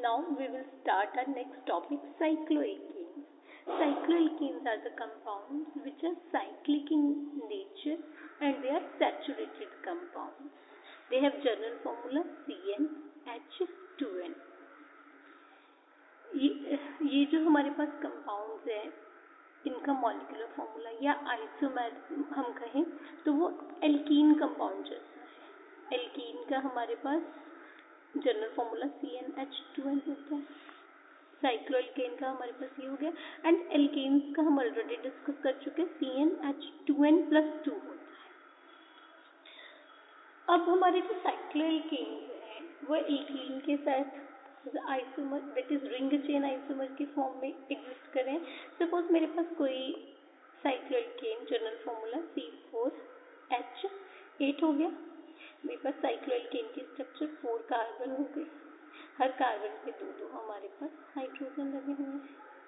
Now we will start our next topic, cycloalkanes. Cycloalkanes are the compounds which are cyclic in nature and they are saturated compounds. They have general formula CnH2n. ये जो हमारे पास compounds हैं इनका molecular formula या isomer हम कहें तो वो एल्कीन कंपाउंड जैसा है। एल्कीन का हमारे पास जनरल फॉर्मूला CnH2n होता है। साइक्लोएल्केन का हमारे पास ये हो गया एंड एल्केन्स का हम ऑलरेडी डिस्कस कर चुके हैं, CnH2n+2 होता है। अब हमारे जो साइक्लोएल्केन्स हैं वो एल्कीन के साथ isomer that is ring chain isomer की फॉर्म में एग्जिस्ट करें। सपोज मेरे पास कोई साइक्लोएल्केन जनरल फॉर्मूला C4H8 हो गया। मेरे पास साइक्लोएल्केन की स्ट्रक्चर 4 कार्बन हो गई। हर कार्बन पे दो हमारे पास हाइड्रोजन लगे हुए हैं।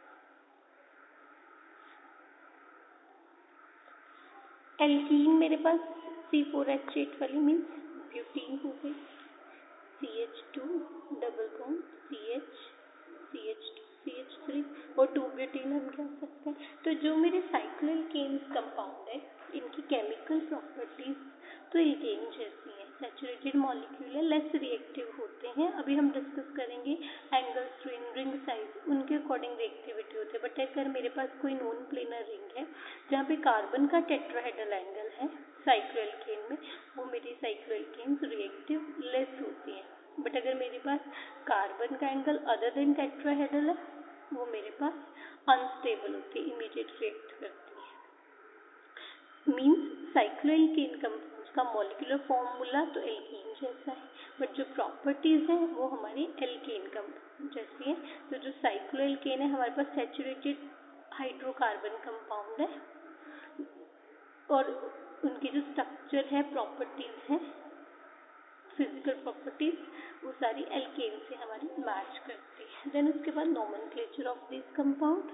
एल्कीन मेरे पास C4H8 वाली मीन्स ब्यूटीन हो गई, CH2 double bond CH CH2 CH3 और 2 ब्यूटीन हम कह सकते हैं। तो जो मेरे साइक्लोएल्केन्स कंपाउंड है इनकी केमिकल प्रॉपर्टीज तो एल्केन जैसी हैं, सैचुरेटेड मॉलिक्यूल है, लेस रिएक्टिव होते हैं। अभी हम डिस्कस करेंगे एंगल, स्ट्रेन, रिंग साइज, उनके अकॉर्डिंग रिएक्टिविटी होती है। बट अगर मेरे पास कोई नॉन प्लेनर रिंग है जहाँ पे कार्बन का टेट्राहेड्रल एंगल है साइक्लोएल्केन में, वो मेरी साइक्लोएल्केन्स रिएक्टिव लेस होती हैं। बट अगर मेरे पास कार्बन का एंगल अदर देन टेट्राहेड्रल है वो मेरे पास अनस्टेबल होती है, इमीडिएट रिएक्ट करती है। मीन्स साइक्लोएल्केन कंपाउंड्स का मॉलिक्यूलर फॉर्मूला तो एल्कीन जैसा है बट जो प्रॉपर्टीज हैं वो हमारी एल्केन कंपाउंड जैसी है। तो जो साइक्लोएल्केन है हमारे पास सैचुरेटेड हाइड्रोकार्बन कंपाउंड है और उनकी जो स्ट्रक्चर है, प्रॉपर्टीज है, फिजिकल प्रॉपर्टीज, वो सारी एल्केन से हमारी मैच करती है। देन उसके बाद nomenclature of this compound.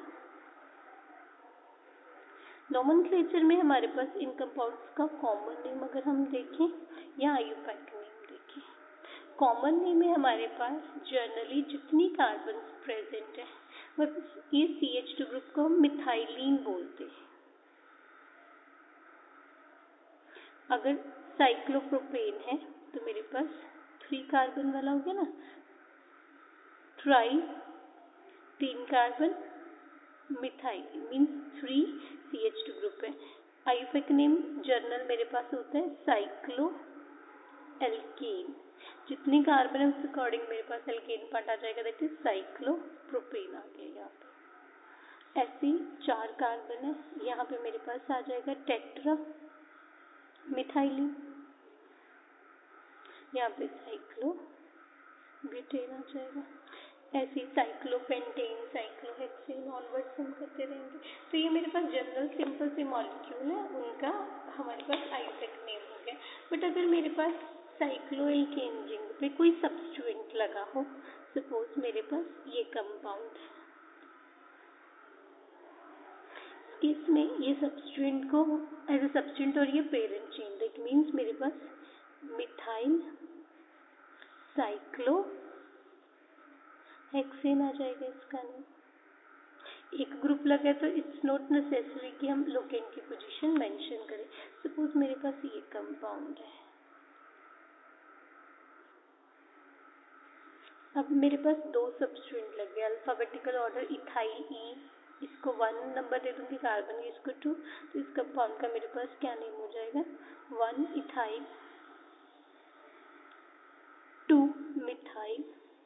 Nomenclature में हमारे पास इन कंपाउंड्स का कॉमन नेम अगर हम देखें या आयुपैक नेम देखें, कॉमन नेम में हमारे पास जनरली जितनी कार्बन प्रेजेंट है बस ये CH2 ग्रुप को हम मिथाइलिन बोलते हैं। अगर साइक्लोप्रोपेन है तो मेरे पास 3 कार्बन वाला हो गया ना, tri 3 carbon methyl means 3 CH2 group है। आयुपैक नेम जर्नल मेरे पास होता है साइक्लोएल्केन। जितनी कार्बन है उस अकॉर्डिंग मेरे पास एल्केन पार्ट आ जाएगा, दैट इज साइक्लोप्रोपेन आ गया यहाँ पे। ऐसी 4 कार्बन है, यहाँ पे मेरे पास आ जाएगा टेट्रा मिथाइलिन, यहाँ पे साइक्लोब्यूटेन आ जाएगा। ऐसे साइक्लोपेंटेन, साइक्लोहेक्सेन ऑनवर्ड्स हम करते रहेंगे। तो ये मेरे पास जनरल सिंपल से मॉलिक्यूल है, उनका हमारे पास आयुपैक नेम हो गया। बट अगर मेरे पास साइक्लोएल्केन रिंग पे कोई सब्स्टिट्यूएंट लगा हो, सपोज मेरे पास ये कंपाउंड है, इसमें ये सब्स्टिट्यूएंट को एज ए सब्स्टिट्यूएंट और ये पेरेंट चेन, दैट मीन्स मेरे पास मिथाइल साइक्लोहेक्सेन आ जाएगा इसका नेम। एक ग्रुप लगा तो इट्स नॉट नेसेसरी कि हम लोकेन की पोजीशन मेंशन करें। सपोज मेरे पास ये कंपाउंड है, अब मेरे पास 2 सब्स्टिट्यूएंट लग गए अल्फाबेटिकल ऑर्डर, इथाइल E, इसको 1 नंबर दे दूंगी, कार्बन इसको 2, तो इस कंपाउंड का मेरे पास क्या नेम हो जाएगा 1 इथाइल 2 मिथाइल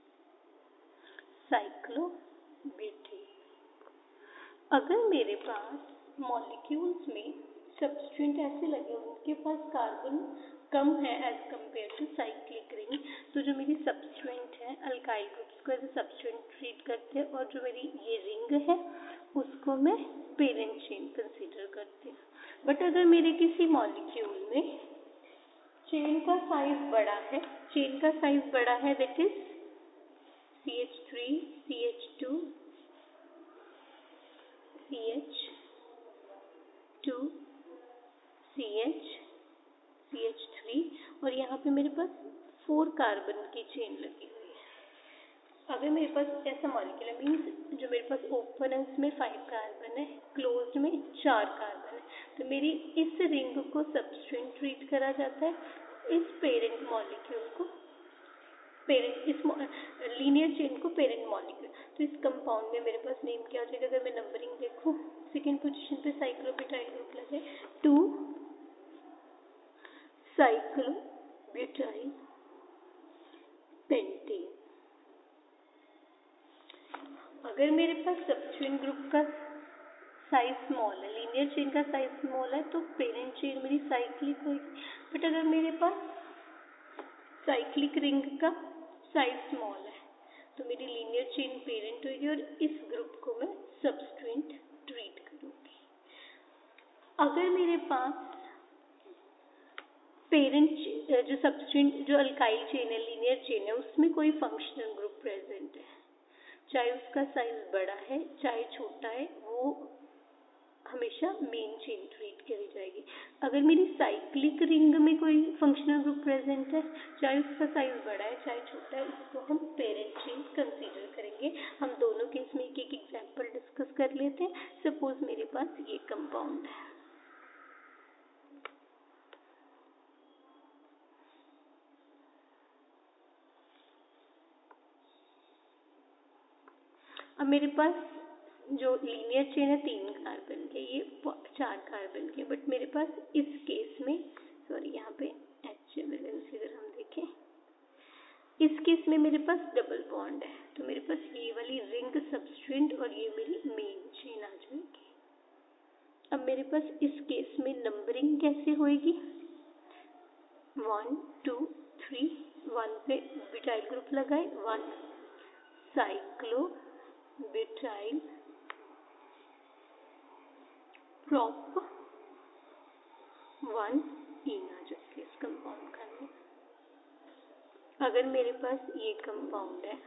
साइक्लोब्यूटेन। अगर मेरे पास मॉलिक्यूल्स में सब्स्टिट्यूएंट ऐसे लगे उनके पास कार्बन कम है as compare to cyclic ring, तो जो मेरी सब्स्टिट्यूएंट है अल्काइल ग्रुप्स को एज सब्स्टिट्यूएंट ट्रीट करते हैं और जो मेरी ये रिंग है उसको मैं पेरेंट चेन कंसीडर करती हूँ। बट अगर मेरे किसी मॉलिक्यूल में चेन का साइज बड़ा है, that is CH3 CH2 CH2 CH CH3 और यहाँ पे मेरे पास 4 कार्बन की चेन लगी हुई है। अगर मेरे पास ऐसा मॉलिक्यूल मीन्स जो मेरे पास ओपन है उसमें 5 कार्बन है, क्लोज्ड में 4 कार्बन है, तो मेरी इस रिंग को सबस्ट्रेट ट्रीट करा जाता है, इस पेरेंट मॉलिक्यूल को इस लीनियर चेन को पेरेंट मॉलिक्यूल। तो इस कंपाउंड में मेरे पास नेम क्या हो जाएगा? अगर मैं नंबरिंग देखूं, सेकेंड पोजीशन पे साइक्लोब्यूटाइल ग्रुप लगे, 2 साइक्लोब्यूटाइल पेंटेन। अगर मेरे पास सबस्ट्रेट ग्रुप का साइज स्मॉल है, लीनियर चेन का साइज स्मॉल है, तो पेरेंट चेन मेरी साइक्लिक होगी। बट अगर मेरे पास साइक्लिक रिंग का साइज स्मॉल है तो मेरी लीनियर चेन पेरेंट होगी और इस ग्रुप को मैं सबस्ट्रेट ट्रीट करूंगी। अगर मेरे पास पेरेंट जो सबस्ट्रेट जो अल्काइल चेन है, लीनियर चेन है, उसमें कोई फंक्शनल ग्रुप प्रेजेंट है, चाहे उसका साइज बड़ा है चाहे छोटा है, वो हमेशा मेन चेन ट्रीट करी जाएगी। अगर मेरी साइक्लिक रिंग में कोई फंक्शनल ग्रुप प्रेजेंट है, चाहे उसका साइज बड़ा है चाहे छोटा है, उसको हम पेरेंट चेन कंसीडर करेंगे। हम दोनों केस में एक एक एग्जांपल डिस्कस कर लेते हैं। सपोज मेरे पास ये कंपाउंड है, अब मेरे पास जो लीनियर चेन है 3 कार्बन के, ये 4 कार्बन के, बट मेरे पास इस केस में, सॉरी यहाँ पे H वैलेंसी अगर हम देखें, इस केस में मेरे पास डबल बॉन्ड है, तो मेरे पास ये वाली रिंग सबस्ट्रेट और ये मेरी मेन चेन आ जाएगी। अब मेरे पास इस केस में नंबरिंग कैसे होएगी? 1 2 3, 1 पे ब्यूटाइल ग्रुप लगाए, 1 साइक्लो ब्यूटाइल प्रॉप 1 इन आ जाएगा इस कंपाउंड का नाम। अगर मेरे पास ये कंपाउंड है,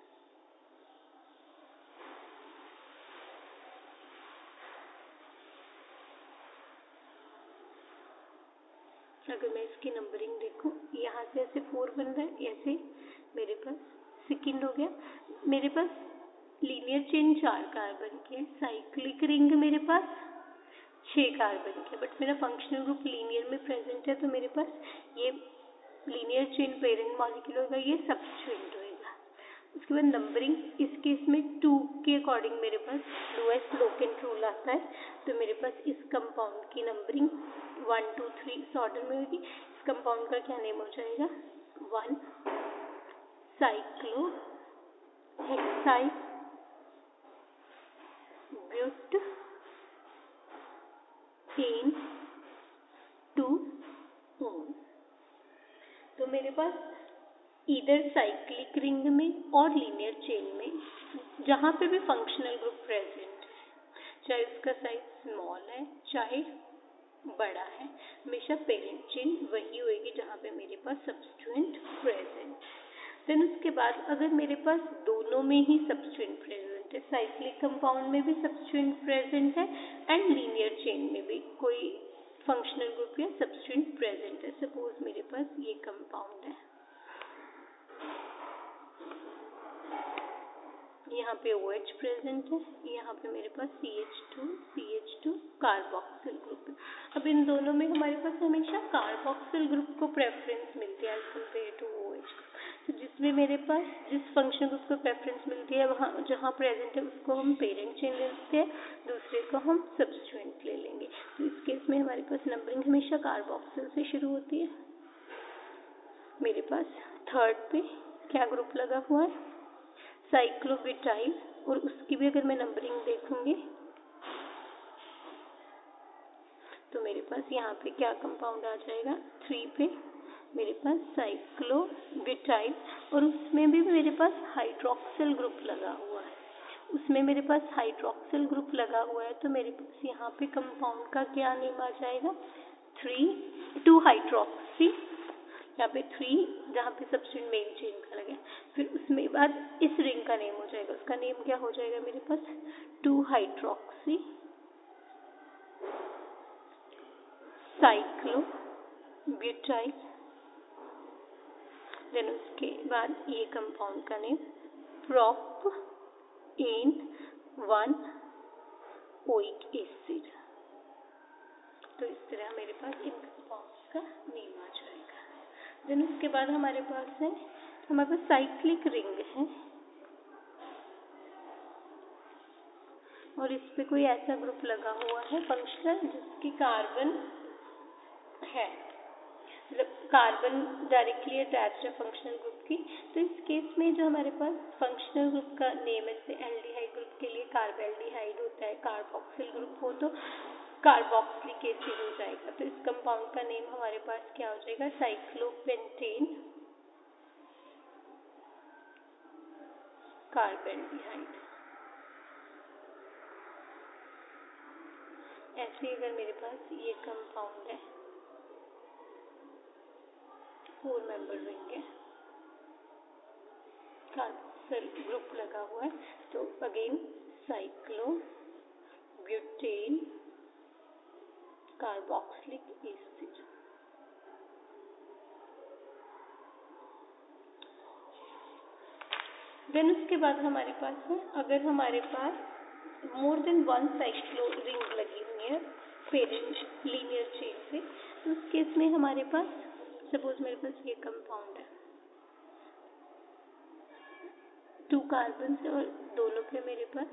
अगर मैं इसकी नंबरिंग देखूं, यहाँ से ऐसे 4 बन रहा है, ऐसे मेरे पास सेकेंड हो गया। मेरे पास लीनियर चेन 4 कार्बन की है, साइक्लिक रिंग मेरे पास 6 कार्बन की है, बट मेरा फंक्शनल ग्रुप लीनियर में प्रेजेंट है, तो मेरे पास ये लीनियर चेन पेरेंट मॉलिक्यूल होगा, ये सबस्ट्रेट होगा। उसके बाद नंबरिंग इस केस में 2 के अकॉर्डिंग मेरे पास लोएस्ट लोकेंट रूल आता है, तो मेरे पास इस कंपाउंड की नंबरिंग 1 2 3 इस ऑर्डर में होगी। इस कंपाउंड का क्या नेम हो जाएगा? 1 साइक्लो हेक्साइल ब्यूटेन 2 ओन। तो मेरे पास इधर साइक्लिक रिंग में और लीनियर चेन में जहाँ पे भी फंक्शनल ग्रुप प्रेजेंट है, चाहे उसका साइज स्मॉल है चाहे बड़ा है, हमेशा पेरेंट चेन वही होगी जहाँ पे मेरे पास सबस्ट्रेट प्रेजेंट है। देन उसके बाद अगर मेरे पास दोनों में ही सबस्ट्रेट प्रेजेंट है, साइक्लिक कंपाउंड में भी सबस्ट्रेट प्रेजेंट है एंड लीनियर चेन में भी कोई फंक्शनल ग्रुप या सबस्ट्रेट प्रेजेंट है, सपोज मेरे पास ये कंपाउंड है, यहाँ पे OH प्रेजेंट है, यहाँ पे मेरे पास CH2 कार्बोक्सिल ग्रुप है। अब इन दोनों में हमारे पास हमेशा कार्बोक्सिल ग्रुप को प्रेफरेंस मिलती है एज कम्पेयर टू OH। तो जिसमें मेरे पास जिस फंक्शन ग्रुप को प्रेफरेंस मिलती है, वहाँ जहाँ प्रेजेंट है उसको हम पेरेंट चेन ले लेते हैं, दूसरे को हम सबस्ट्रेट ले लेंगे। तो इस केस में हमारे पास नंबरिंग हमेशा कार्बोक्सिल से शुरू होती है। मेरे पास थर्ड पे क्या ग्रुप लगा हुआ है? साइक्लोब्यूटाइल, और उसकी भी अगर मैं नंबरिंग देखूंगी तो मेरे पास यहाँ पे क्या कंपाउंड आ जाएगा? 3 पे मेरे पास साइक्लोब्यूटाइल, और उसमें भी मेरे पास हाइड्रोक्सिल ग्रुप लगा हुआ है। उसमें मेरे पास हाइड्रोक्सिल ग्रुप लगा हुआ है, तो मेरे पास यहाँ पे कंपाउंड का क्या नेम आ जाएगा? 2 हाइड्रोक्सी, यहाँ पे 3 जहाँ पे सबस्ट्रेट मेन चेन का लगा, फिर उसमें बाद इस रिंग का नेम हो जाएगा, उसका नेम क्या हो जाएगा मेरे पास? 2 हाइड्रोक्सी साइक्लोब्यूटाइल। देन उसके बाद ये कंपाउंड का name prop in 1 oic acid। तो इस तरह मेरे पास इन कंपाउंड्स का नेम आ जाएगा। देन उसके बाद हमारे पास साइक्लिक रिंग है और इस पे कोई ऐसा ग्रुप लगा हुआ है फंक्शनल जिसकी कार्बन है, मतलब कार्बन डायरेक्टली अटैच्ड है फंक्शनल ग्रुप की। तो इस केस में जो हमारे पास फंक्शनल ग्रुप का नेम है, जैसे एल्डिहाइड ग्रुप के लिए कार्बेल्डिहाइड होता है, कार्बोक्सिल ग्रुप हो तो कार्बोक्सिलिक एसिड हो जाएगा। तो इस कंपाउंड का नेम हमारे पास क्या हो जाएगा, साइक्लोपेंटेन कार्बेल्डिहाइड। ऐसे अगर मेरे पास ये कंपाउंड है, 4 मेंबर रिंग है, कार्बोक्सिल ग्रुप लगा हुआ है, तो again cyclobutane carboxylic acid. Then उसके बाद हमारे पास है, अगर हमारे पास मोर देन 1 साइक्लो रिंग लगी हुई है पेरेंट लीनियर चेन से, तो उस केस में हमारे पास सपोज मेरे पास ये कंपाउंड है, 2 कार्बन से और दोनों पे मेरे पास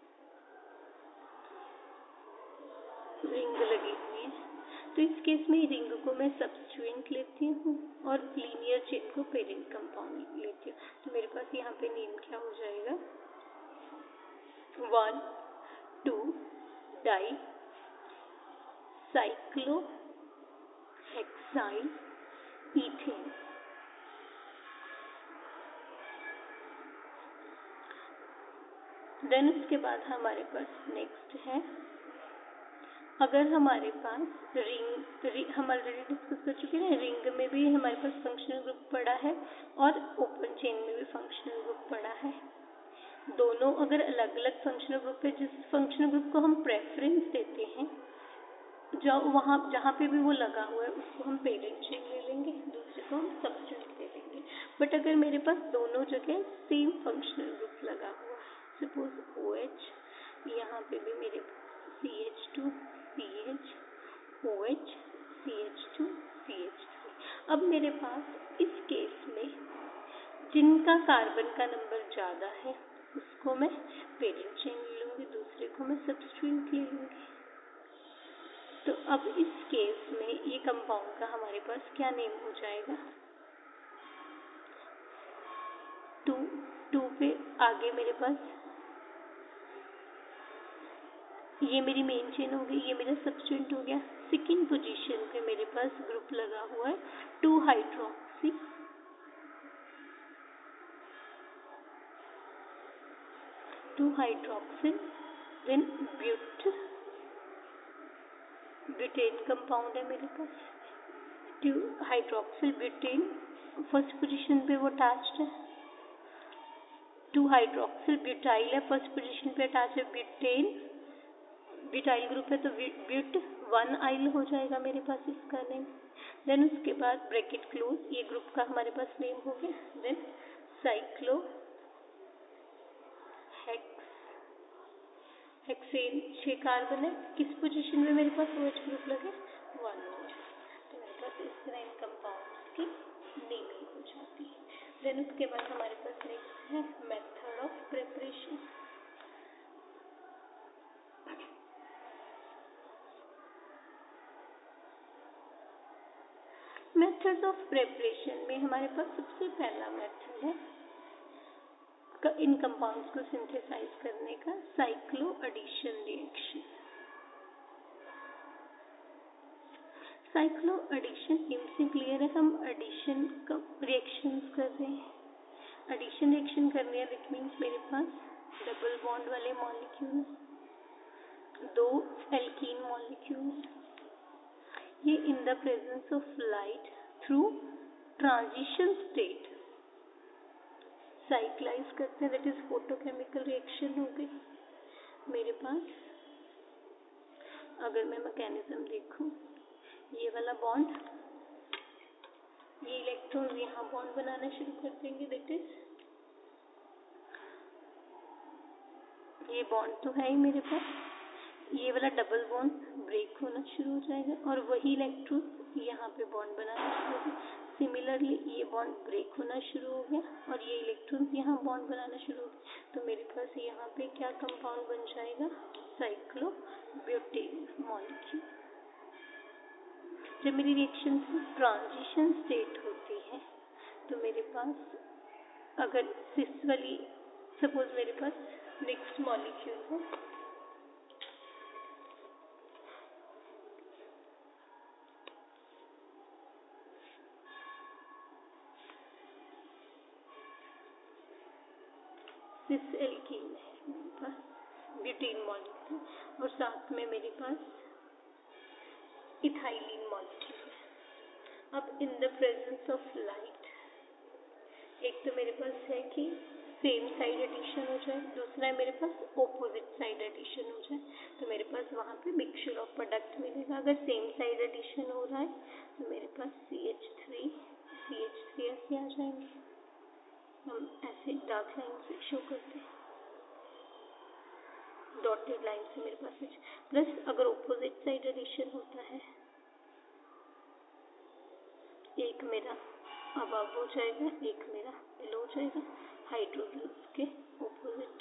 रिंग लगी हुई है। तो इस केस में रिंग को मैं सब्स्टिट्यूएंट लेती हूँ और लीनियर चेन को पेरेंट कंपाउंड लेती हूँ। तो मेरे पास यहाँ पे नेम क्या हो जाएगा, 1 2 dicyclohexylethane. Then उसके बाद हमारे पास नेक्स्ट है, अगर हमारे पास रिंग हम ऑलरेडी डिस्कस कर चुके हैं, रिंग में भी हमारे पास फंक्शनल ग्रुप पड़ा है और ओपन चेन में भी फंक्शनल ग्रुप पड़ा है। दोनों अगर अलग अलग फंक्शनल ग्रुप है, जिस फंक्शनल ग्रुप को हम प्रेफरेंस देते हैं, जहाँ पे भी वो लगा हुआ है उसको हम पेरेंट चेन ले लेंगे, दूसरे को हम सब्स्टिट्यूएंट ले लेंगे। बट अगर मेरे पास दोनों जगह सेम फंक्शनल ग्रुप लगा हुआ है, सपोज OH, यहाँ पे भी मेरे पास CH2 CH OH CH2 CH3। अब मेरे पास इस केस में जिनका कार्बन का नंबर ज़्यादा है उसको मैं पेरेंट चेन ले लूँगी, दूसरे को मैं सब्स्टिट्यूएंट ले लूँगी। तो अब इस केस में ये कंपाउंड का हमारे पास क्या नेम हो जाएगा, 2 पे आगे मेरे पास ये मेरी मेन चेन हो गई, ये मेरा सब्स्टिट्यूएंट हो गया। सेकेंड पोजीशन पे मेरे पास ग्रुप लगा हुआ है 2 हाइड्रोक्सी देन ब्यूटेन कंपाउंड है मेरे पास, 2 हाइड्रोक्सिल ब्यूटेन फर्स्ट पोजीशन पे वो अटैच्ड है, 2 हाइड्रोक्सिल ब्यूटाइल है फर्स्ट पोजीशन पे अटैच है, ब्यूटाइल ग्रुप है तो ब्यूट 1 आइल हो जाएगा मेरे पास इसका नेम। देन उसके बाद ब्रैकेट क्लोज, ये ग्रुप का हमारे पास नेम हो गया। देन साइक्लो हेक्सेन 6 कार्बन है, किस पोजीशन में मेरे पास OH ग्रुप लगे, 1 में। तो मेरे पास इस तरह इन कंपाउंड्स की नेमिंग हो जाती है। देन उसके बाद हमारे पास नेक्स्ट है method of preparation. Methods of preparation में हमारे पास सबसे पहला मेथड है इन कंपाउंड्स को सिंथेसाइज करने का, cycloaddition reaction. Cycloaddition name से क्लियर है, हम एडिशन का रिएक्शंस कर रहे हैं। एडिशन रिएक्शन कर रहे हैं, दैट मीन्स मेरे पास डबल बॉन्ड वाले मॉलिक्यूल्स, 2 एल्कीन मॉलिक्यूल्स, ये in the presence of light through transition state cyclize करते हैं, दैट इज फोटोकेमिकल रिएक्शन हो गई मेरे पास। अगर मैं मैकेनिज्म देखूं, ये वाला बॉन्ड, ये इलेक्ट्रॉन यहाँ बॉन्ड बनाना शुरू कर देंगे, दैट इज ये बॉन्ड तो है ही मेरे पास, ये वाला डबल बॉन्ड ब्रेक होना शुरू हो जाएगा और वही इलेक्ट्रॉन यहाँ पे बॉन्ड बनाना शुरू हो गया। सिमिलरली ये बॉन्ड ब्रेक होना शुरू हो गया और ये इलेक्ट्रॉन्स यहाँ बॉन्ड बनाना शुरू हो गए। तो मेरे पास यहाँ पे क्या कंपाउंड बन जाएगा, साइक्लोब्यूटेन मॉलिक्यूल। जब मेरी रिएक्शन ट्रांजिशन स्टेट होती है तो मेरे पास अगर सिस वाली, सपोज मेरे पास नेक्स्ट मॉलिक्यूल है, सिस एल्कीन है मेरे पास ब्यूटेन मॉलिक्यूल और साथ में मेरे पास इथाइलिन मॉलिक्यूल है। अब in the presence of light, एक तो मेरे पास है कि सेम साइड एडिशन हो जाए, दूसरा है मेरे पास ऑपोजिट साइड एडिशन हो जाए। तो मेरे पास वहाँ पे मिक्सचर ऑफ प्रोडक्ट मिलेगा। अगर सेम साइड एडिशन हो रहा है तो मेरे पास CH3 ऐसे आ जाएंगे, हम ऐसे डार्क लाइन से शो करते हैं, डॉटेड लाइन से मेरे पास प्लस अगर ऑपोजिट साइड एडिशन होता है, एक मेरा अबव हो जाएगा, एक मेरा बिलो हो जाएगा, हाइड्रोजन्स के ऑपोजिट।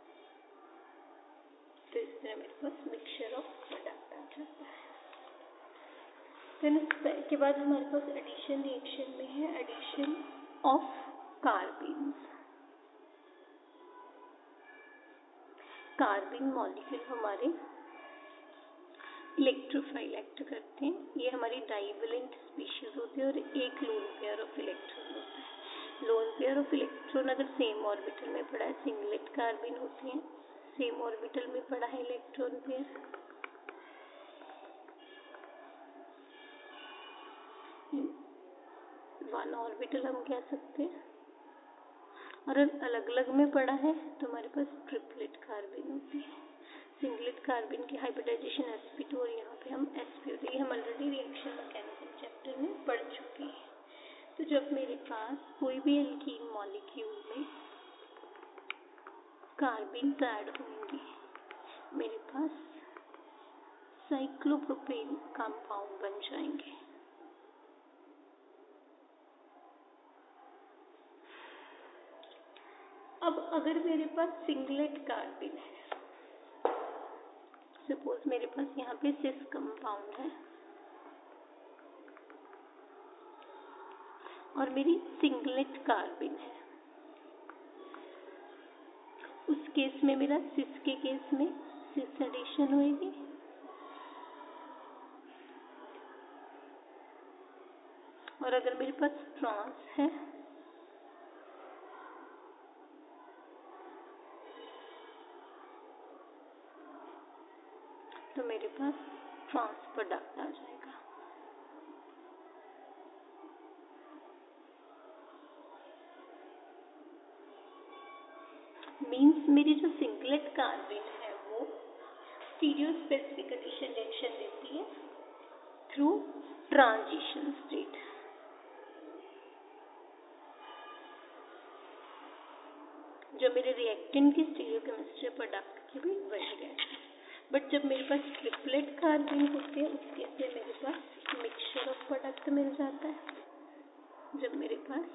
तो इस तरह मेरे पास मिक्सचर ऑफ प्रोडक्ट आ जाता है। फिर इसके बाद हमारे पास एडिशन रिएक्शन में है addition of carbenes. Carbene molecule हमारे इलेक्ट्रोफाइल एक्ट करते हैं। ये हमारी डाइवेलेंट स्पीशीज होती है और एक लोन पेयर ऑफ इलेक्ट्रॉन होता है। लोन पेयर ऑफ इलेक्ट्रॉन अगर सेम ऑर्बिटल में पड़ा है, सिंगलेट कार्बीन होती है, सेम ऑर्बिटल में पड़ा है इलेक्ट्रॉन पेयर, वन ऑर्बिटल हम कह सकते हैं, और अलग अलग में पड़ा है तो हमारे पास ट्रिपलेट कार्बीन होती है। सिंगलेट कार्बन की हाइब्रिडाइजेशन sp2 और यहाँ पे हम sp होती है। हम ऑलरेडी रिएक्शन मैकेनिज्म चैप्टर में पढ़ चुके हैं। तो जब मेरे पास कोई भी एल्कीन मॉलिक्यूल में कार्बन ऐड होंगे, मेरे पास साइक्लोप्रोपेन कंपाउंड बन जाएंगे। अब अगर मेरे पास सिंगलेट कार्बन है, सपोज मेरे पास यहाँ पे सिस कंपाउंड है और मेरी सिंगलेट कार्बन है, उस केस में मेरा सिस के केस में सिस एडिशन होगी और अगर मेरे पास ट्रांस है तो मेरे पास ट्रांस प्रोडक्ट आ जाएगा। मीन्स मेरी जो सिंगलेट कार्बन है वो स्टीरियो स्पेसिफिक एडिशन रिएक्शन देती है थ्रू ट्रांजिशन स्टेट। जो मेरे रिएक्टेंट की स्टीरियोकेमिस्ट्री प्रोडक्ट की भी वही रहती है। बट जब मेरे पास ट्रिपलेट कार्बन होते हैं उस केस में मेरे पास मिक्सचर ऑफ प्रोडक्ट मिल जाता है। जब मेरे पास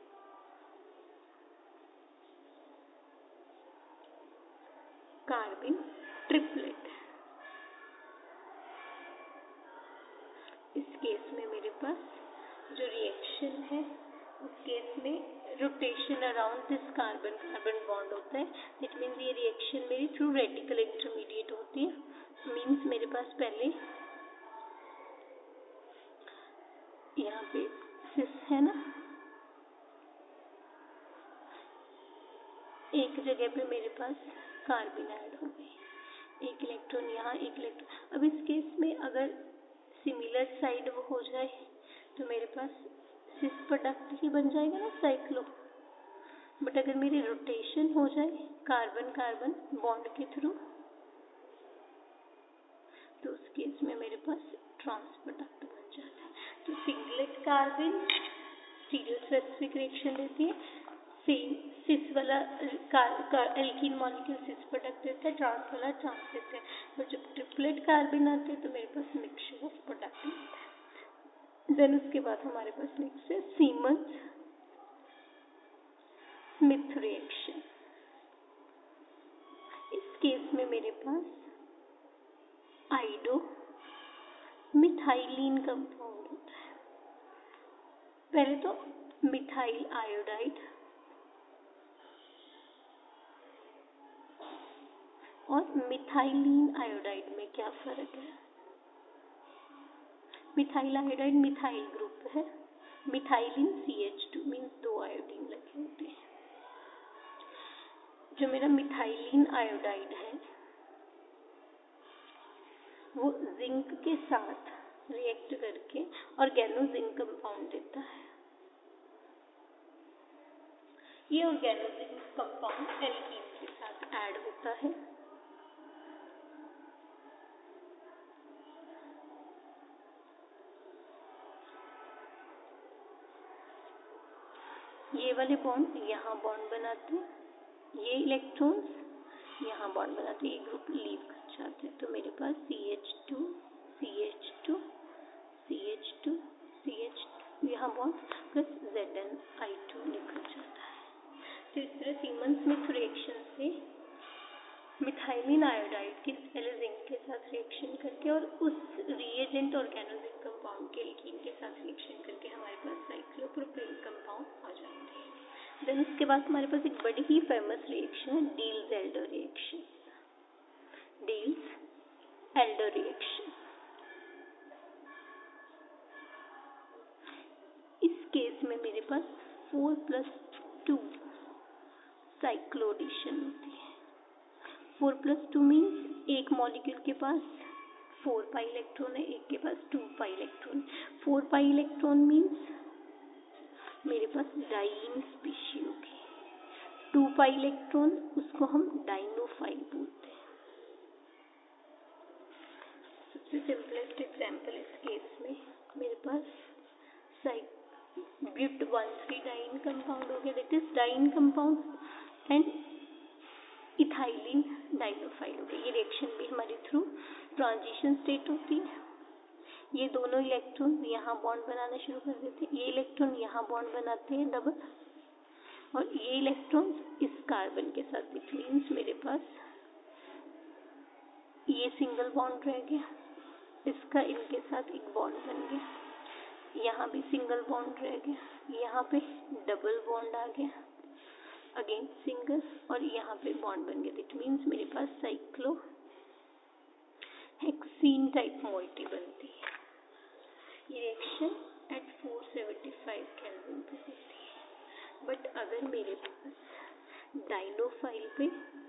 कार्बन ट्रिपलेट, इस केस में मेरे पास जो रिएक्शन है उस केस में rotation around this carbon carbon bond होता है। इट मीन्स ये रिएक्शन मेरी थ्रू रेडिकल इंटरमीडिएट होती है। मीन्स मेरे पास पहले यहाँ पे सिस है ना, एक जगह पे मेरे पास कार्बन ऐड हो गई, एक इलेक्ट्रॉन यहाँ, एक इलेक्ट्रॉन। अब इस केस में अगर सिमिलर साइड वो हो जाए तो मेरे पास सिस प्रोडक्ट ही बन जाएगा ना, साइक्लो। बट अगर मेरी रोटेशन हो जाए कार्बन कार्बन बॉन्ड के थ्रू तो उस केस में मेरे पास ट्रांस प्रोडक्ट बन जाता है। तो singlet carbon stereospecific reaction देती है, सिस वाला एल्कीन मॉलिक्यूल सिस प्रोडक्ट देता है, ट्रांस वाला ट्रांस देता है। और जब ट्रिपलेट कार्बन आते हैं तो मेरे पास मिक्सचर ऑफ प्रोडक्ट मिलता है। देन उसके बाद हमारे पास नेक्स्ट है सीमंस स्मिथ रिएक्शन। इस केस में मेरे पास आइडो मिथाइलिन कंपाउंड होता है। पहले तो मिथाइल आयोडाइड और मिथाइलिन आयोडाइड में क्या फर्क है? मिथाइल आयोडाइड मिथाइल ग्रुप है, मिथाइलिन CH2 मीन्स 2 आयोडीन लगे होते हैं। जो मेरा मिथाइलिन आयोडाइड है वो जिंक के साथ रिएक्ट करके ऑर्गेनोजिंक कंपाउंड देता है। ये ऑर्गेनोजिंक कंपाउंड एल्कीन के साथ ऐड होता है। ये वाले बॉन्ड यहाँ बॉन्ड बनाते हैं, ये इलेक्ट्रॉन्स यहाँ बॉन्ड बनाते हैं, ये ग्रुप लीव कर जाते हैं। तो मेरे पास CH2 CH2 CH2 CH2 यहाँ बॉन्ड प्लस ZnI2 निकल जाता है। तो इस तरह सीमन स्मिथ रिएक्शन से मिथाइलिन आयोडाइड के पहले जिंक के साथ रिएक्शन करके और उस रिएजेंट ऑर्गेनोजिक कंपाउंड के एल्कीन के साथ रिएक्शन करके हमारे पास साइक्लोप्रोपेन कंपाउंड आ जाते हैं। देन उसके बाद हमारे पास एक बड़ी ही फेमस रिएक्शन है डील्स-एल्डर रिएक्शन। डील्स-एल्डर रिएक्शन, इस केस में मेरे पास 4+2 साइक्लोएडिशन होती है। 4+2 मीन्स एक मॉलिक्यूल के पास 4 पाई इलेक्ट्रॉन है, एक के पास 2 pi electron. 4 pi electron means मेरे पास डाइईन स्पीशी होगी। 2 पाई इलेक्ट्रॉन उसको हम डाइनोफाइल बोलते हैं। सबसे सिंपलेस्ट एग्जांपल इस केस में मेरे पास ब्यूट 1,3 डाइईन कंपाउंड हो गया, that is diene compound and ethylene dienophile हो गया। ये रिएक्शन भी हमारी थ्रू ट्रांजिशन स्टेट होती है। ये दोनों इलेक्ट्रॉन यहाँ बॉन्ड बनाना शुरू कर देते हैं, ये इलेक्ट्रॉन यहाँ बॉन्ड बनाते हैं डबल, और ये इलेक्ट्रॉन इस कार्बन के साथ, विच मीन्स मेरे पास ये सिंगल बॉन्ड रह गया, इसका इनके साथ एक बॉन्ड बन गया, यहाँ भी सिंगल बॉन्ड रह गया, यहाँ पे डबल बॉन्ड आ गया, अगेन सिंगल, और यहाँ पे बॉन्ड बन गया। इट मीन्स मेरे पास साइक्लो हेक्सीन टाइप मोइटी बनती है। ये रिएक्शन एट 475 केल्विन पे होती है। बट अगर मेरे पास डाइनोफाइल पे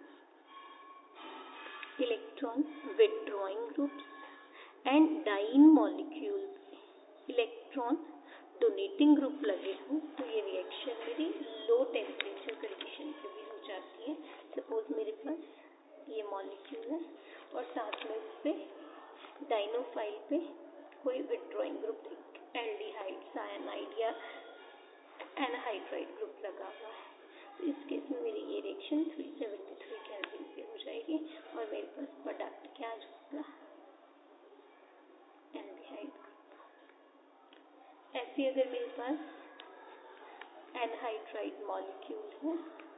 electron withdrawing groups and diene molecule electron donating group लगे हो तो ये रिएक्शन मेरी लो टेम्परेचर कंडीशन पे भी हो जाती है। सपोज मेरे पास ये मॉलिक्यूल है और साथ में उस पे डाइनोफाइल पे कोई विथड्रॉइंग ग्रुप एल्डिहाइड, साइनाइड या एनहाइड्राइड ग्रुप लगा हुआ है, तो इस केस में मेरी ये रिएक्शन 373 केल्विन पे हो जाएगी और मेरे पास प्रोडक्ट क्या आ जाएगा, एल्डिहाइड ग्रुप। ऐसे अगर मेरे पास एनहाइड्राइड मॉलिक्यूल है,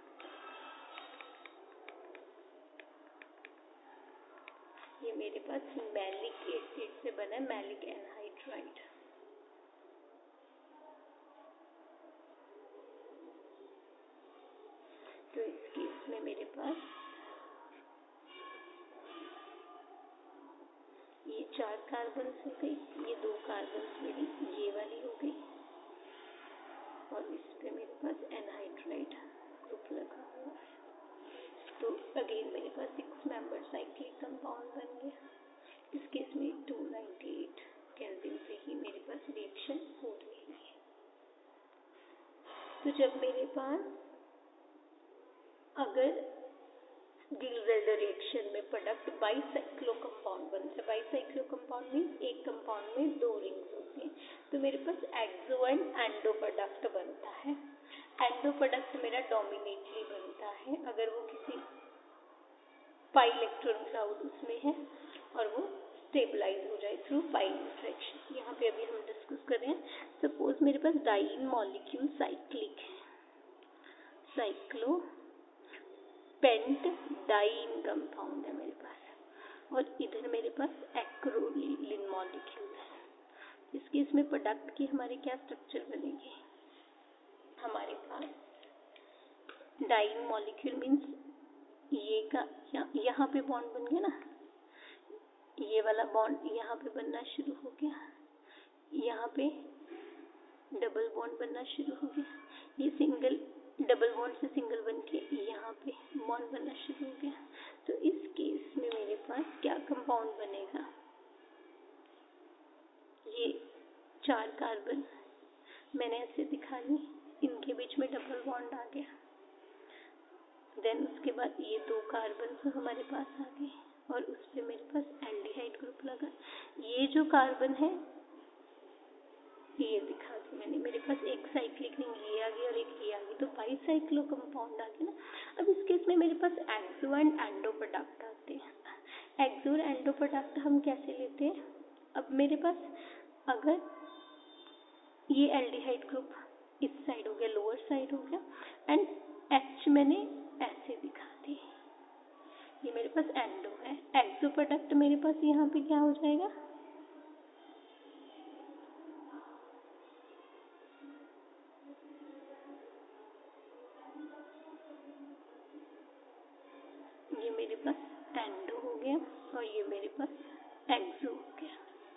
ये मेरे पास मैलिक एसिड से बना है, मैलिक एनहाइड्राइड। तो इस केस में मेरे पास ये 4 कार्बन हो गई, ये 2 कार्बन मेरी ये वाली हो गई, और इस पे मेरे पास एनहाइड्राइड ग्रुप लगा हुआ है। तो अगेन मेरे पास 6 मेंबर साइक्लिक कंपाउंड बन गया। इस केस में 298 केल्विन पे ही मेरे पास रिएक्शन हो रही है। तो जब मेरे पास अगर डील्स-एल्डर रिएक्शन में प्रोडक्ट बाइसाइक्लो कंपाउंड बनता है, बाइसाइक्लो कंपाउंड मीन्स एक कंपाउंड में 2 रिंग्स होती हैं, तो मेरे पास एक्सो एंड एंडो प्रोडक्ट बनता है। एंडो प्रोडक्ट मेरा डोमिनेटली बनता है अगर वो किसी पाई इलेक्ट्रॉन क्लाउड उसमें है और वो स्टेबलाइज हो जाए थ्रू पाई इंटरेक्शन। यहाँ पे अभी हम डिस्कस कर रहे हैं, सपोज मेरे पास डाइन मॉलिक्यूल साइक्लिक है, साइक्लो पेंट डाइन कंपाउंड है मेरे पास, और इधर मेरे पास एक्रोलिन मॉलिक्यूल है। इस केस में प्रोडक्ट की हमारे क्या स्ट्रक्चर बनेगी, हमारे पास डाइन मॉलिक्यूल मीन्स ये का यहाँ पे बॉन्ड बन गया ना, ये वाला बॉन्ड यहाँ पे बनना शुरू हो गया, यहाँ पे डबल बॉन्ड बनना शुरू हो गया, ये सिंगल डबल बॉन्ड से सिंगल बन के यहाँ पे बॉन्ड बनना शुरू हो गया। तो इस केस में मेरे पास क्या कंपाउंड बनेगा, ये 4 कार्बन मैंने ऐसे दिखा ली, इनके बीच में डबल बॉन्ड आ गया, देन उसके बाद ये 2 कार्बन हमारे पास आ गए और उस पे मेरे पास एल्डिहाइड ग्रुप लगा। ये जो कार्बन है ये दिखा दी मैंने, मेरे पास एक साइक्लिक रिंग ये आ गई और एक ये आ गई, तो बाईसाइक्लो कंपाउंड आ गया ना। अब इस केस में मेरे पास एक्सो एंड एंडो प्रोडक्ट आते हैं। एक्सो और एंडो प्रोडक्ट हम कैसे लेते हैं, अब मेरे पास अगर ये एल्डिहाइड ग्रुप इस साइड हो गया, लोअर साइड हो गया, एंड एच मैंने ऐसे दिखा दी, ये मेरे पास एंडो है। एक्सो प्रोडक्ट मेरे पास यहाँ पे क्या हो जाएगा, ये मेरे पास एंडो हो गया और ये मेरे पास एक्सो हो गया।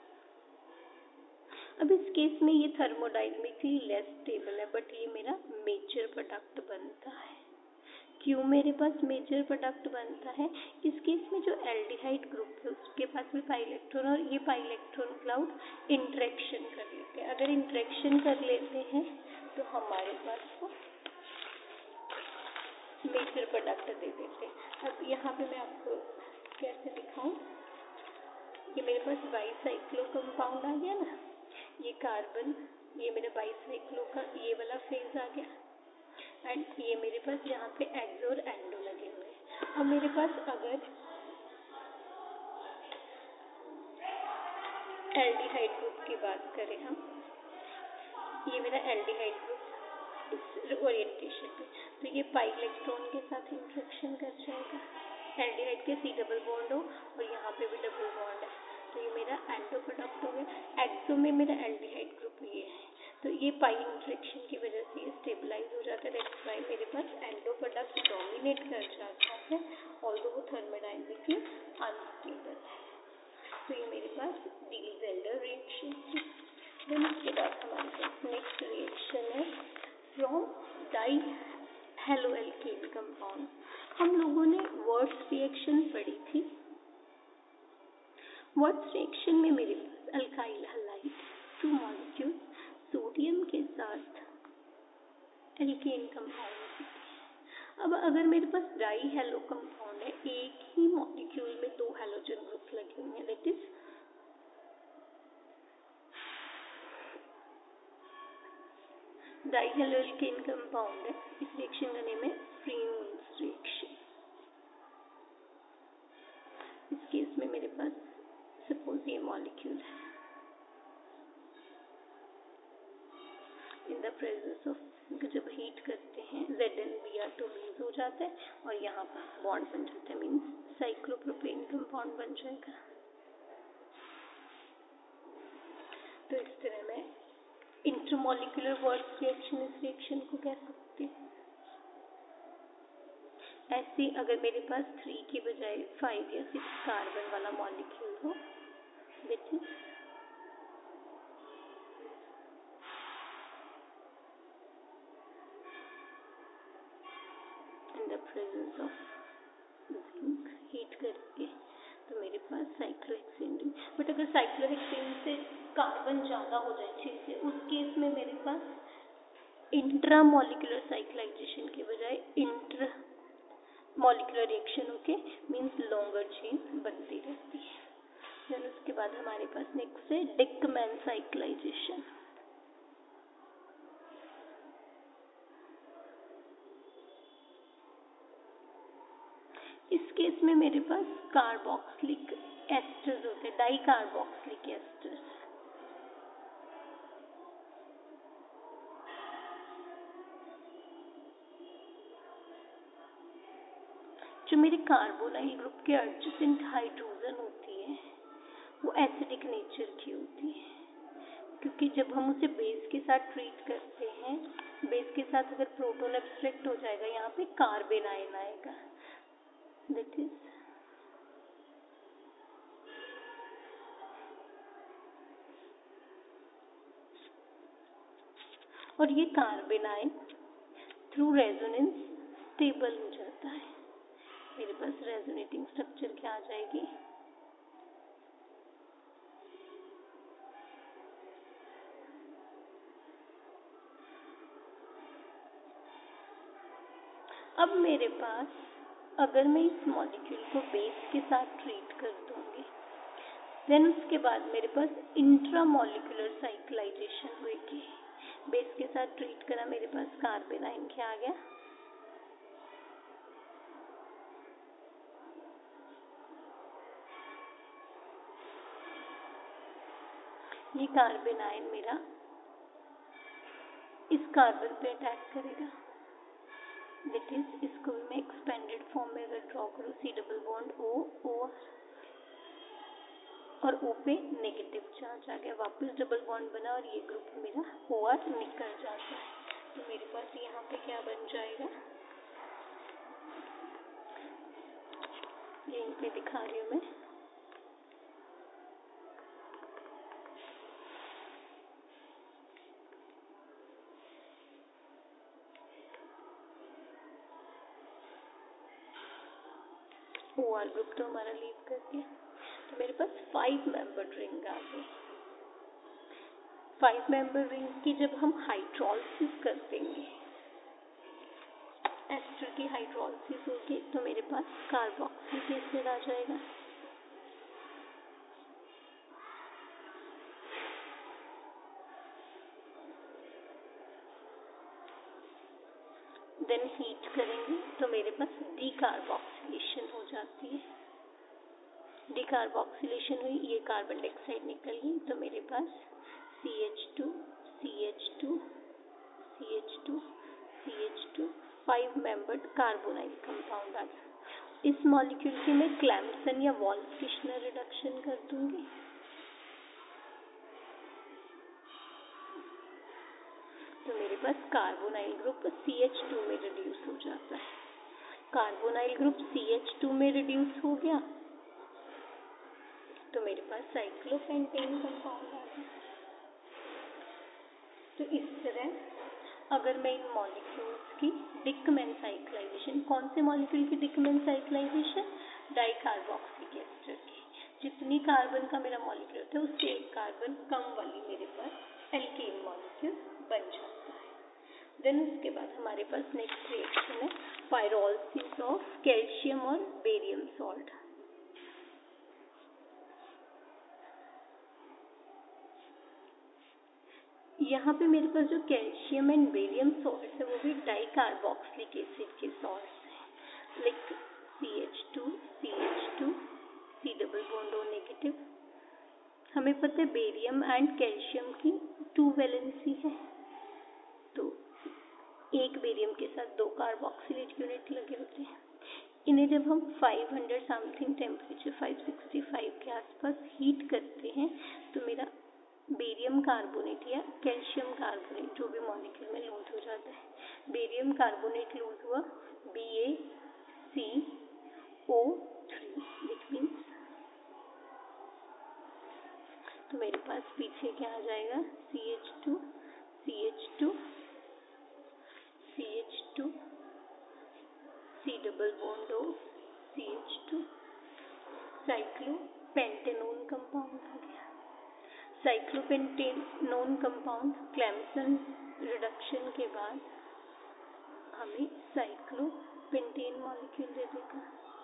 अब इस केस में ये थर्मोडायनेमिकली लेस स्टेबल है, बट ये मेरा मेजर प्रोडक्ट बनता है। क्यों मेरे पास मेजर प्रोडक्ट बनता है, इस केस में जो एल्डिहाइड ग्रुप है उसके पास भी पाई इलेक्ट्रॉन और ये पाई इलेक्ट्रॉन क्लाउड इंटरेक्शन कर लेते हैं। अगर इंटरेक्शन कर लेते हैं तो हमारे पास वो मेजर प्रोडक्ट दे देते हैं। अब यहाँ पे मैं आपको कैसे दिखाऊं, ये मेरे पास बाईसाइक्लो कंपाउंड आ गया ना, ये कार्बन, ये मेरा बाईसाइक्लो का ये वाला फेज आ गया, एंड ये मेरे पास यहाँ पे एक्सो और एंडो लगे हुए हैं। अब मेरे पास अगर एल्डिहाइड ग्रुप की बात करें हम, ये मेरा एल्डिहाइड ग्रुप इस ओरिएंटेशन पे, तो ये पाई इलेक्ट्रॉन के साथ इंटरेक्शन कर जाएगा, एल्डिहाइड के सी डबल बॉन्ड हो और यहाँ पे भी डबल बॉन्ड है, तो ये मेरा एंडो प्रोडक्ट हो गया। एक्सो में मेरा एल्डिहाइड ग्रुप ये है, तो ये पाई इंटरेक्शन की वजह से ये स्टेबलाइज हो जाता है, दैट्स व्हाई मेरे पास एंडो प्रोडक्ट डोमिनेट कर जाता है, ऑल्दो वो थर्मोडायनेमिकली अनस्टेबल है। तो ये मेरे पास डील-ज़ेल्डर रिएक्शन थी। देन उसके बाद हमारे पास नेक्स्ट रिएक्शन है फ्रॉम डाई हेलोएल्केन कंपाउंड। हम लोगों ने वर्ट्स रिएक्शन पढ़ी थी। वर्ट्स रिएक्शन में मेरे पास अल्काइल हैलाइड 2 मॉलिक्यूल सोडियम के साथ एल्केन कंपाउंड। अब अगर मेरे पास डाई हेलो कंपाउंड है, एक ही मॉलिक्यूल में 2 हैलोजन ग्रुप लगे हुए हैं, that is dihaloalkane compound है, इस रिएक्शन का नेम है फ्रीमूंस रिएक्शन। इस केस में मेरे पास सपोज ये मॉलिक्यूल है, इन द प्रेजेंस ऑफ, जब हीट करते हैं ZnBr2 मीन्स हो जाता है और यहाँ पर बॉन्ड बन जाता है, मीन्स साइक्लोप्रोपेन कंपाउंड बन जाएगा। तो इस तरह में इंटरमॉलिक्यूलर वर्ट्स रिएक्शन इस रिएक्शन को कह सकते हैं। ऐसे अगर मेरे पास 3 के बजाय 5 या 6 कार्बन वाला मॉलिक्यूल हो, that is in the presence of zinc heat करके, तो मेरे पास साइक्लोहेक्सेन। बट अगर साइक्लोहेक्सेन से कार्बन ज़्यादा हो जाए 6 से, उस केस में मेरे पास इंट्रामॉलिक्यूलर साइक्लाइजेशन के बजाय इंटर मॉलिक्यूलर रिएक्शन होके मीन्स लॉन्गर चेन बनती रहती है। देन उसके बाद हमारे पास नेक्स्ट है डिकमैन साइक्लाइजेशन। इस केस में मेरे पास कार्बोक्सिलिक एस्टर्स होते हैं, डाई कार्बोक्सिलिक एस्टर्स। जो मेरे कार्बोनाइल ग्रुप के एडजेसेंट हाइड्रोजन होती है वो एसिडिक नेचर की होती है, क्योंकि जब हम उसे बेस के साथ ट्रीट करते हैं, बेस के साथ अगर प्रोटॉन एब्स्ट्रैक्ट हो जाएगा, यहाँ पे कार्बन आयन आएगा, दैट इज और ये carbanion through resonance stable हो जाता है। मेरे पास रेजोनेटिंग स्ट्रक्चर क्या आ जाएगी, अब मेरे पास अगर मैं इस मॉलिक्यूल को बेस के साथ ट्रीट कर दूंगी, देन उसके बाद मेरे पास इंट्रामॉलिक्यूलर साइक्लाइजेशन होगी। बेस के साथ ट्रीट करा, मेरे पास कार्बन आयन क्या आ गया, ये कार्बन आयन मेरा इस कार्बन पे अटैक करेगा, दैट इज इसको भी मैं एक्सपेंडेड फॉर्म में अगर ड्रॉ करूँ, सी डबल बॉन्ड ओ और O पे नेगेटिव चार्ज आ गया, वापस डबल बॉन्ड बना और ये ग्रुप मेरा OR निकल जाता है। तो मेरे पास यहाँ पे क्या बन जाएगा, यहीं पे दिखा रही हूँ मैं, OR ग्रुप तो हमारा लीव कर दिया। तो मेरे पास 5 मेंबर रिंग आ गई। 5 मेंबर रिंग की जब हम हाइड्रोलिसिस कर देंगे, एस्टर की हाइड्रोलिसिस होगी, तो मेरे पास कार्बोक्सिलिक एसिड आ जाएगा। देन हीट करेंगे तो मेरे पास डीकार्बोक्सिलेशन हो जाती है। डीकार्बोक्सिलेशन हुई, ये कार्बन डाइऑक्साइड निकल गई, तो मेरे पास CH2 CH2 CH2 CH2 5 membered carbonyl compound आ गया। इस मॉलिक्यूल की मैं क्लैम्सन या वॉल्फ-किश्नर रिडक्शन कर दूंगी। तो मेरे पास कार्बोनाइल ग्रुप CH2 में रिड्यूस हो जाता है। कार्बोनाइल ग्रुप CH2 में रिड्यूस हो गया तो मेरे पास साइक्लोपेंटेन कंपाउंड आ गया। तो इस तरह अगर मैं इन मॉलिक्यूल्स की डिकमैन साइक्लाइजेशन, कौन से मॉलिक्यूल की डिकमैन साइक्लाइजेशन, डाइकार्बोक्सिलिक एस्टर की, जितनी कार्बन का मेरा मॉलिक्यूल होता है उससे एक कार्बन कम वाली मेरे पास एल्केन मॉलिक्यूल बन जाता है। देन उसके बाद हमारे पास नेक्स्ट रिएक्शन है पायरोलिसिस ऑफ कैल्शियम और बेरियम सॉल्ट। यहाँ पे मेरे पास जो कैल्शियम एंड बेरियम सॉल्ट है वो भी डाइकार्बोक्सिलिक एसिड के सॉल्ट्स हैं, like CH2 CH2 C double bond O negative. हमें पता है बेरियम एंड कैल्शियम की 2 वैलेंसी है, तो एक बेरियम के साथ 2 कार्बोक्सिलेट यूनिट लगे होते हैं। इन्हें जब हम 500 समथिंग टेम्परेचर 565 के आसपास हीट करते हैं तो मेरा बेरियम कार्बोनेट या कैल्शियम कार्बोनेट जो भी मॉलिक्यूल में लूज हो जाता है, बेरियम कार्बोनेट लूज हुआ BaCO3, इट मीन्स, तो मेरे पास पीछे क्या आ जाएगा CH2 CH2 CH2 C double bond O CH2 cyclopentanone compound आ गया। साइक्लोपेंटेनोन कंपाउंड क्लैम्सन रिडक्शन के बाद हमें साइक्लोपेंटेन मॉलिक्यूल दे देगा।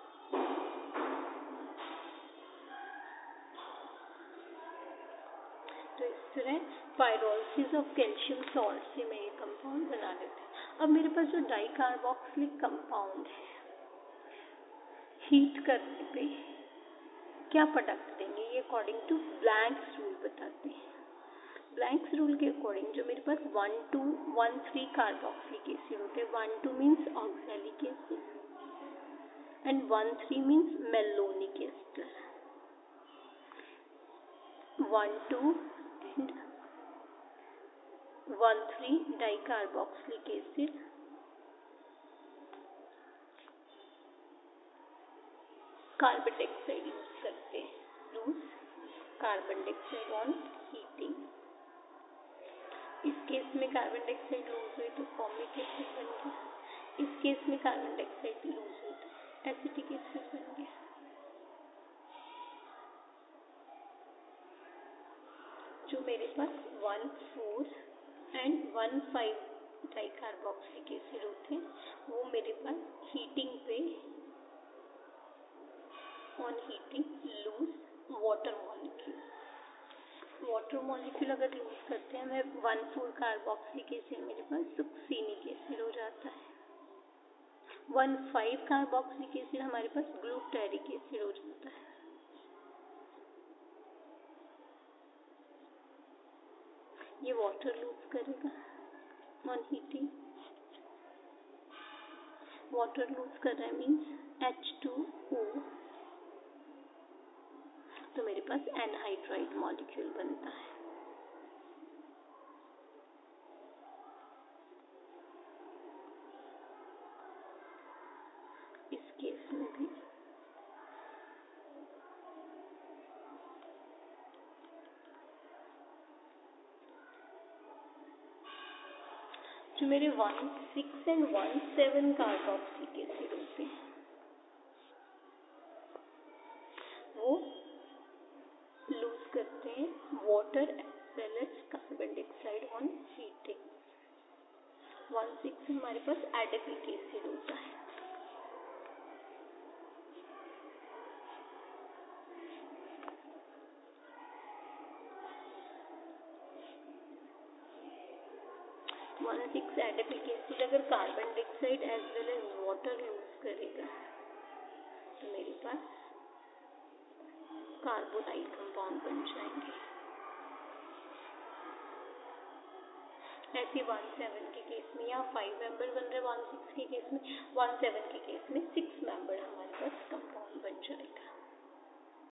तो इस तरह पायरोलिसिस ऑफ कैल्शियम सॉल्ट से मैं ये कंपाउंड बना लेते हैं। अब मेरे पास जो डाइकार्बोक्सिलिक कंपाउंड है हीट करने पे क्या प्रोडक्ट देंगे, ये अकॉर्डिंग टू ब्लैंक्स रूल बताते हैं। ब्लैंक्स रूल के अकॉर्डिंग जो मेरे पास 1,2,1,3 कार्बोक्सिलिक एसिड होते हैं, 1,2 means oxalic acid and 1,3 means malonic ester. 1,2 and 1,3 dicarboxylic acid, carbon dioxide use करते हैं, lose carbon dioxide on heating. इस केस में कार्बन डाइऑक्साइड लूज हुई तो फॉर्मिक एसिड बन गया, इस केस में कार्बन डाइऑक्साइड लूज हुई तो एसिटिक एसिड बन गया। जो मेरे पास 1,4 एंड 1,5 डाइकार्बोक्सिलिक एसिड होते हैं, वो मेरे पास हीटिंग पे on heating lose water molecule. Water molecule अगर लूज करते हैं मैं 1,4 कार्बोक्सिलिक एसिड मेरे पास सुक्सिनिक एसिड हो जाता है। 1,5 कार्बोक्सिलिक एसिड हमारे पास ग्लूटारिक एसिड हो जाता है। ये वाटर लूज करेगा ऑन हीटिंग, वाटर लूज कर रहा है मीन्स H2O, तो मेरे पास एनहाइड्राइड मॉलिक्यूल बनता है। इस केस में भी जो मेरे 1,6 एंड 1,7 कार्बोक्सिलिक एसिड होते हैं, वो लूज करते हैं water as well as carbon dioxide on heating. 1,6 हमारे पास एडिपिक एसिड होता है। एडिपिक एसिड अगर carbon dioxide as well as water lose करेगा तो मेरे पास कार्बोनाइल कंपाउंड बन जाएंगे। ऐसे 1,7 के केस में यहाँ 5 मेंबर बन रहे, 1,6 के केस में 1,7 के केस में 6 मेंबर हमारे पास कंपाउंड बन जाएगा।